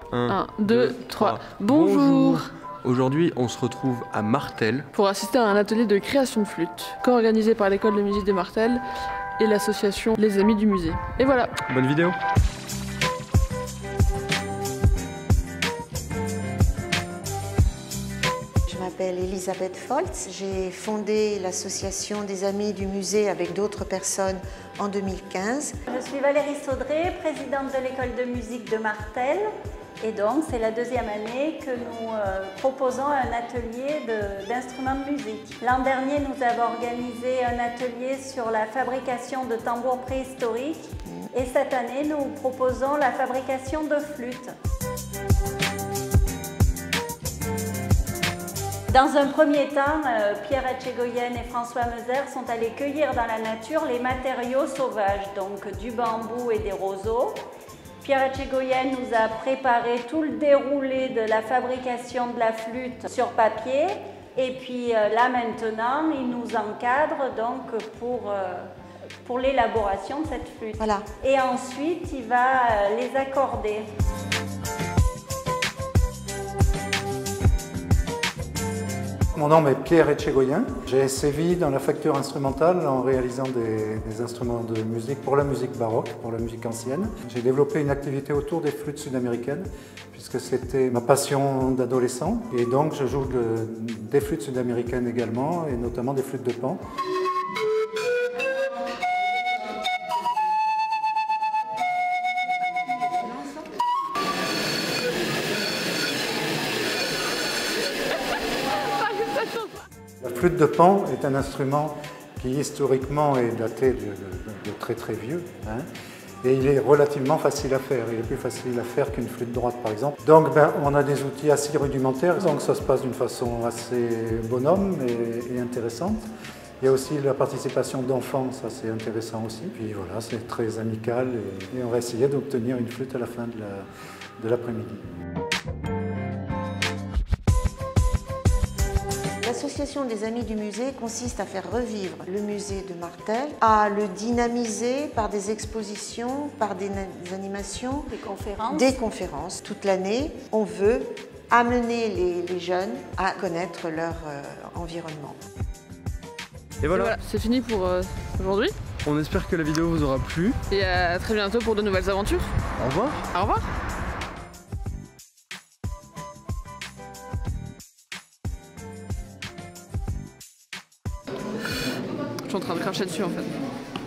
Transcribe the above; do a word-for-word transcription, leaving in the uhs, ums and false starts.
un, deux, trois. Bonjour. Aujourd'hui, on se retrouve à Martel pour assister à un atelier de création de flûte, co-organisé par l'école de musique de Martel et l'association Les Amis du Musée. Et voilà. Bonne vidéo. Je m'appelle Elisabeth Foltz, j'ai fondé l'association des Amis du Musée avec d'autres personnes en deux mille quinze. Je suis Valérie Saudré, présidente de l'école de musique de Martel. Et donc, c'est la deuxième année que nous euh, proposons un atelier d'instruments de, de musique. L'an dernier, nous avons organisé un atelier sur la fabrication de tambours préhistoriques. Mmh. Et cette année, nous proposons la fabrication de flûtes. Dans un premier temps, euh, Pierre Etchegoyen et François Meuser sont allés cueillir dans la nature les matériaux sauvages, donc du bambou et des roseaux. Pierre Etchegoyen nous a préparé tout le déroulé de la fabrication de la flûte sur papier. Et puis euh, là maintenant, il nous encadre donc pour, euh, pour l'élaboration de cette flûte. Voilà. Et ensuite, il va euh, les accorder. Mon nom est Pierre Etchegoyen. J'ai sévi dans la facture instrumentale en réalisant des, des instruments de musique pour la musique baroque, pour la musique ancienne. J'ai développé une activité autour des flûtes sud-américaines puisque c'était ma passion d'adolescent. Et donc je joue de, des flûtes sud-américaines également et notamment des flûtes de pan. La flûte de pan est un instrument qui historiquement est daté de, de, de très très vieux, hein, et il est relativement facile à faire. Il est plus facile à faire qu'une flûte droite par exemple. Donc ben, on a des outils assez rudimentaires, donc ça se passe d'une façon assez bonhomme et, et intéressante. Il y a aussi la participation d'enfants, ça c'est intéressant aussi. Puis voilà, c'est très amical et, et on va essayer d'obtenir une flûte à la fin de l'après-midi. L'association des Amis du Musée consiste à faire revivre le musée de Martel, à le dynamiser par des expositions, par des animations, des conférences. Des conférences. Toute l'année, on veut amener les, les jeunes à connaître leur euh, environnement. Et voilà, voilà c'est fini pour euh, aujourd'hui. On espère que la vidéo vous aura plu. Et à très bientôt pour de nouvelles aventures. Au revoir. Au revoir. Je suis en train de cracher dessus en fait.